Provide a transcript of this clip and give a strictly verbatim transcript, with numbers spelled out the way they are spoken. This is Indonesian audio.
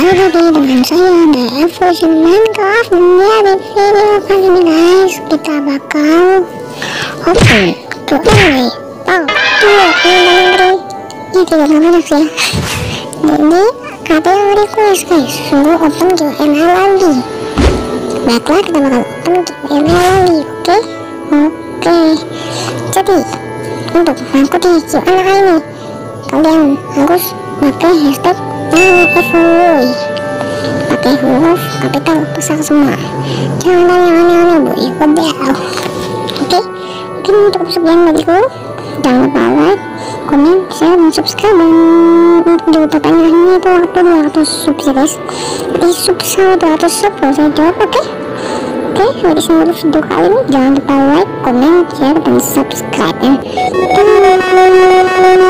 kembali lagi dengan saya The Evolution Minecraft. Ya, di video kali ini guys, kita bakal open to anyway part dua yang ini tidak banyak ya. Jadi ada yang request guys, suruh open to M L lagi. Baiklah, kita bakal open to M L lagi. Oke, oke. Jadi untuk mengikuti Q and A ini, kalian harus pakai hashtag Evoy, pakai huruf kapital besar semua, jangan ada yang aneh-aneh bu, ikut deh. Oke, mungkin cukup sekian dariku. Jangan lupa like, komen, share, dan subscribe. Dan untuk jawab pertanyaannya itu waktu dua ratus sub ya guys, di sub sama dua ratus sub kalau saya jawab. Oke, oke, dari sini dulu video kali ini. Jangan lupa like, komen, share, dan subscribe ya.